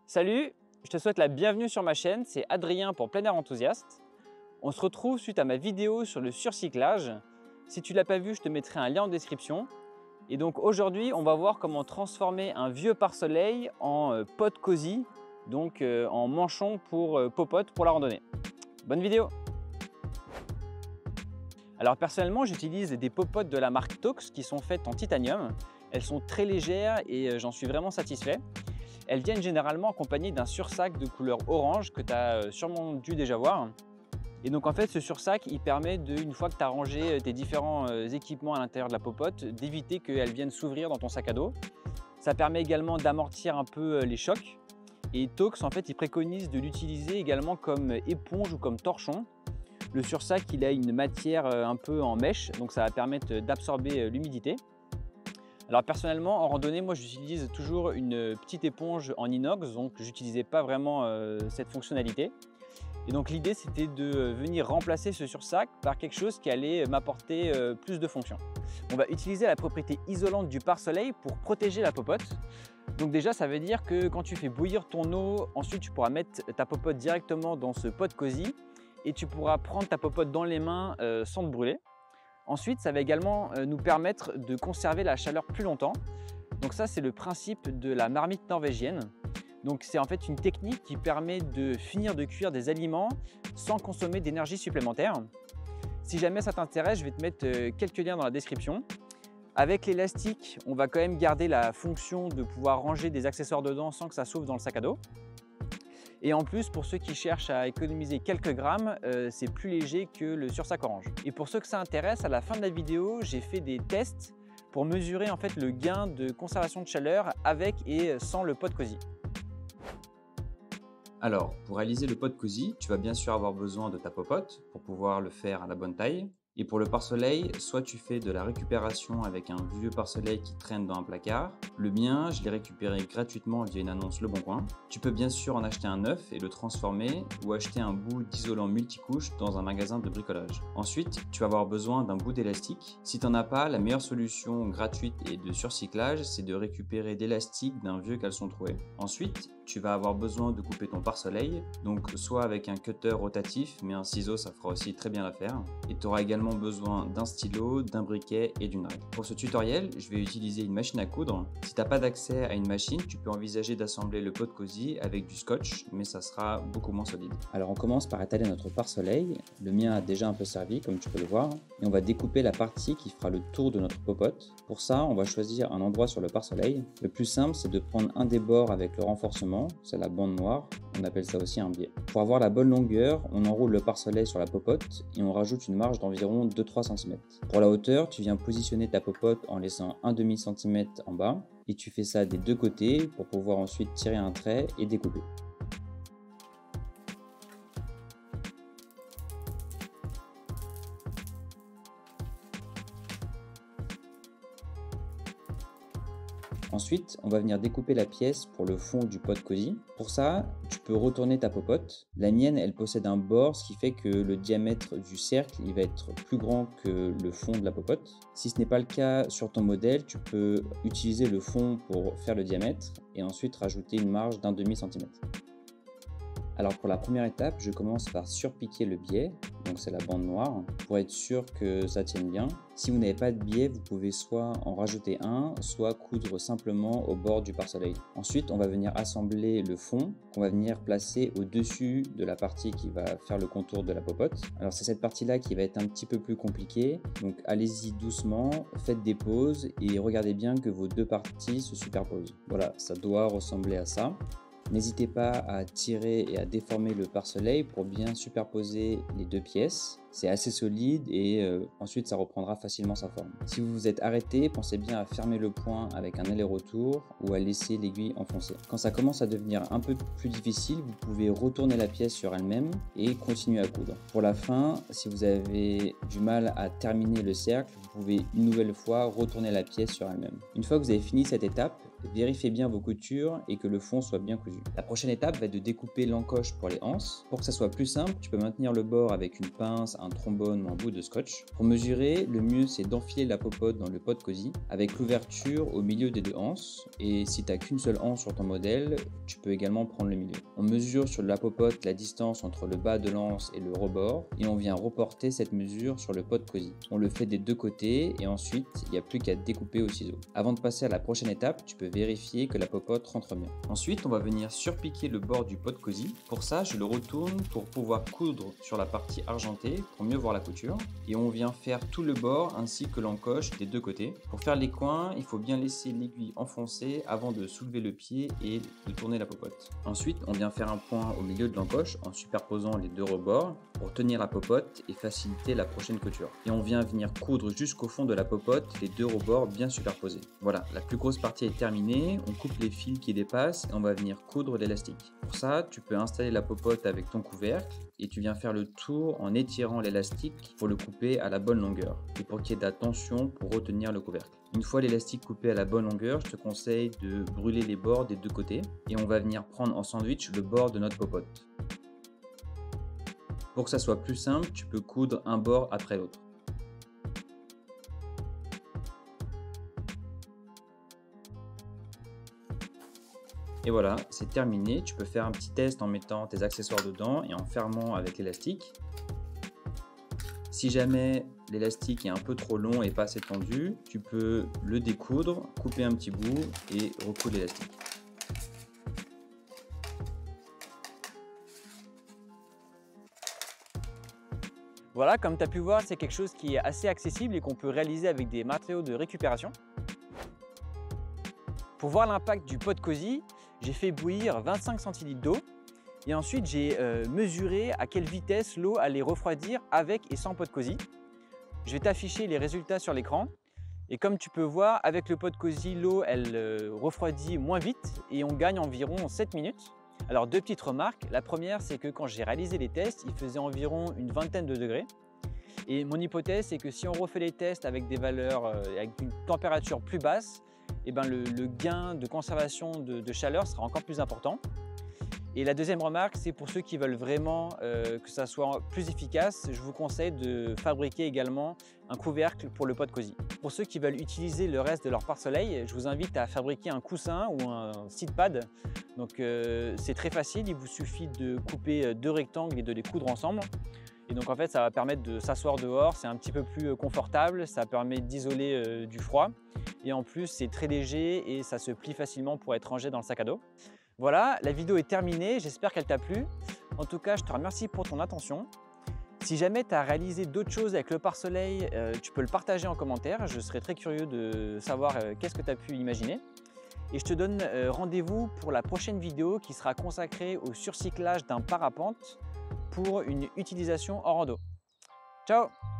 Salut, je te souhaite la bienvenue sur ma chaîne, c'est Adrien pour Plein Air Enthousiaste. On se retrouve suite à ma vidéo sur le surcyclage. Si tu ne l'as pas vu, je te mettrai un lien en description. Et donc aujourd'hui, on va voir comment transformer un vieux pare-soleil en pot cosy, donc en manchon pour popote pour la randonnée. Bonne vidéo! Alors personnellement, j'utilise des popotes de la marque Tox qui sont faites en titanium. Elles sont très légères et j'en suis vraiment satisfait. Elles viennent généralement accompagnées d'un sursac de couleur orange que tu as sûrement dû déjà voir. Et donc en fait, ce sursac, il permet une fois que tu as rangé tes différents équipements à l'intérieur de la popote, d'éviter qu'elles viennent s'ouvrir dans ton sac à dos. Ça permet également d'amortir un peu les chocs. Et Tox, en fait, il préconise de l'utiliser également comme éponge ou comme torchon. Le sursac, il a une matière un peu en mèche, donc ça va permettre d'absorber l'humidité. Alors personnellement, en randonnée, moi j'utilise toujours une petite éponge en inox, donc j'utilisais pas vraiment cette fonctionnalité. Et donc l'idée c'était de venir remplacer ce sursac par quelque chose qui allait m'apporter plus de fonctions. On va utiliser la propriété isolante du pare-soleil pour protéger la popote. Donc déjà ça veut dire que quand tu fais bouillir ton eau, ensuite tu pourras mettre ta popote directement dans ce pot cosy et tu pourras prendre ta popote dans les mains sans te brûler. Ensuite, ça va également nous permettre de conserver la chaleur plus longtemps. Donc ça, c'est le principe de la marmite norvégienne. Donc c'est en fait une technique qui permet de finir de cuire des aliments sans consommer d'énergie supplémentaire. Si jamais ça t'intéresse, je vais te mettre quelques liens dans la description. Avec l'élastique, on va quand même garder la fonction de pouvoir ranger des accessoires dedans sans que ça s'ouvre dans le sac à dos. Et en plus, pour ceux qui cherchent à économiser quelques grammes, c'est plus léger que le sursac orange. Et pour ceux que ça intéresse, à la fin de la vidéo, j'ai fait des tests pour mesurer en fait le gain de conservation de chaleur avec et sans le pot cosy. Alors, pour réaliser le pot cosy, tu vas bien sûr avoir besoin de ta popote pour pouvoir le faire à la bonne taille. Et pour le pare-soleil, soit tu fais de la récupération avec un vieux pare-soleil qui traîne dans un placard. Le mien, je l'ai récupéré gratuitement via une annonce Le Bon Coin. Tu peux bien sûr en acheter un neuf et le transformer ou acheter un bout d'isolant multicouche dans un magasin de bricolage. Ensuite, tu vas avoir besoin d'un bout d'élastique. Si tu n'en as pas, la meilleure solution gratuite et de surcyclage, c'est de récupérer d'élastique d'un vieux caleçon troué. Ensuite, tu vas avoir besoin de couper ton pare-soleil, donc soit avec un cutter rotatif, mais un ciseau ça fera aussi très bien l'affaire. Et tu auras également besoin d'un stylo, d'un briquet et d'une règle. Pour ce tutoriel, je vais utiliser une machine à coudre. Si tu n'as pas d'accès à une machine, tu peux envisager d'assembler le pot cosy avec du scotch, mais ça sera beaucoup moins solide. Alors on commence par étaler notre pare-soleil. Le mien a déjà un peu servi, comme tu peux le voir. Et on va découper la partie qui fera le tour de notre popote. Pour ça, on va choisir un endroit sur le pare-soleil. Le plus simple, c'est de prendre un des bords avec le renforcement. C'est la bande noire, on appelle ça aussi un biais. Pour avoir la bonne longueur, on enroule le pare-soleil sur la popote et on rajoute une marge d'environ 2-3 cm. Pour la hauteur, tu viens positionner ta popote en laissant un demi centimètre en bas et tu fais ça des deux côtés pour pouvoir ensuite tirer un trait et découper. Ensuite, on va venir découper la pièce pour le fond du pot cosy. Pour ça, tu peux retourner ta popote. La mienne, elle possède un bord, ce qui fait que le diamètre du cercle, il va être plus grand que le fond de la popote. Si ce n'est pas le cas sur ton modèle, tu peux utiliser le fond pour faire le diamètre et ensuite rajouter une marge d'un demi centimètre. Alors pour la première étape, je commence par surpiquer le biais, donc c'est la bande noire, pour être sûr que ça tienne bien. Si vous n'avez pas de biais, vous pouvez soit en rajouter un, soit coudre simplement au bord du pare-soleil. Ensuite, on va venir assembler le fond, qu'on va venir placer au-dessus de la partie qui va faire le contour de la popote. Alors c'est cette partie-là qui va être un petit peu plus compliquée, donc allez-y doucement, faites des pauses et regardez bien que vos deux parties se superposent. Voilà, ça doit ressembler à ça. N'hésitez pas à tirer et à déformer le pare-soleil pour bien superposer les deux pièces. C'est assez solide et ensuite ça reprendra facilement sa forme. Si vous vous êtes arrêté, pensez bien à fermer le point avec un aller-retour ou à laisser l'aiguille enfoncée. Quand ça commence à devenir un peu plus difficile, vous pouvez retourner la pièce sur elle-même et continuer à coudre. Pour la fin, si vous avez du mal à terminer le cercle, vous pouvez une nouvelle fois retourner la pièce sur elle-même. Une fois que vous avez fini cette étape, Vérifiez bien vos coutures et que le fond soit bien cousu. La prochaine étape va être de découper l'encoche pour les anses. Pour que ça soit plus simple, tu peux maintenir le bord avec une pince, un trombone ou un bout de scotch. Pour mesurer, le mieux c'est d'enfiler la popote dans le pot cosy avec l'ouverture au milieu des deux anses. Et si tu n'as qu'une seule anse sur ton modèle, tu peux également prendre le milieu. On mesure sur la popote la distance entre le bas de l'anse et le rebord et on vient reporter cette mesure sur le pot cosy. On le fait des deux côtés et ensuite il n'y a plus qu'à découper au ciseau. Avant de passer à la prochaine étape, tu peux vérifier que la popote rentre bien. Ensuite, on va venir surpiquer le bord du pot cosy. Pour ça, je le retourne pour pouvoir coudre sur la partie argentée pour mieux voir la couture. Et on vient faire tout le bord ainsi que l'encoche des deux côtés. Pour faire les coins, il faut bien laisser l'aiguille enfoncée avant de soulever le pied et de tourner la popote. Ensuite, on vient faire un point au milieu de l'encoche en superposant les deux rebords pour tenir la popote et faciliter la prochaine couture. Et on vient venir coudre jusqu'au fond de la popote les deux rebords bien superposés. Voilà, la plus grosse partie est terminée. On coupe les fils qui dépassent et on va venir coudre l'élastique. Pour ça, tu peux installer la popote avec ton couvercle et tu viens faire le tour en étirant l'élastique pour le couper à la bonne longueur et pour qu'il y ait de la tension pour retenir le couvercle. Une fois l'élastique coupé à la bonne longueur, je te conseille de brûler les bords des deux côtés et on va venir prendre en sandwich le bord de notre popote. Pour que ça soit plus simple, tu peux coudre un bord après l'autre. Et voilà, c'est terminé. Tu peux faire un petit test en mettant tes accessoires dedans et en fermant avec l'élastique. Si jamais l'élastique est un peu trop long et pas assez tendu, tu peux le découdre, couper un petit bout et recoudre l'élastique. Voilà, comme tu as pu voir, c'est quelque chose qui est assez accessible et qu'on peut réaliser avec des matériaux de récupération. Pour voir l'impact du pot cosy, j'ai fait bouillir 25 centilitres d'eau et ensuite j'ai mesuré à quelle vitesse l'eau allait refroidir avec et sans pot cosy. Je vais t'afficher les résultats sur l'écran et comme tu peux voir, avec le pot cosy, l'eau elle refroidit moins vite et on gagne environ 7 minutes. Alors deux petites remarques. La première, c'est que quand j'ai réalisé les tests, il faisait environ une vingtaine de degrés. Et mon hypothèse, c'est que si on refait les tests avec des valeurs, avec une température plus basse, eh ben le gain de conservation de chaleur sera encore plus important. Et la deuxième remarque, c'est pour ceux qui veulent vraiment que ça soit plus efficace, je vous conseille de fabriquer également un couvercle pour le pot cosy. Pour ceux qui veulent utiliser le reste de leur pare-soleil, je vous invite à fabriquer un coussin ou un seat pad. Donc c'est très facile, il vous suffit de couper deux rectangles et de les coudre ensemble. Et donc en fait, ça va permettre de s'asseoir dehors, c'est un petit peu plus confortable, ça permet d'isoler du froid. Et en plus, c'est très léger et ça se plie facilement pour être rangé dans le sac à dos. Voilà, la vidéo est terminée, j'espère qu'elle t'a plu. En tout cas, je te remercie pour ton attention. Si jamais tu as réalisé d'autres choses avec le pare-soleil, tu peux le partager en commentaire. Je serais très curieux de savoir qu'est-ce que tu as pu imaginer. Et je te donne rendez-vous pour la prochaine vidéo qui sera consacrée au surcyclage d'un parapente pour une utilisation en rando. Ciao!